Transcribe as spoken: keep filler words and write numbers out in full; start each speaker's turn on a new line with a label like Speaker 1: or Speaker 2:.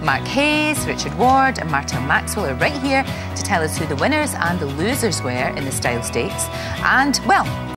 Speaker 1: Mark Hayes, Richard Ward and Martel Maxwell are right here to tell us who the winners and the losers were in the Style Stakes. And, well,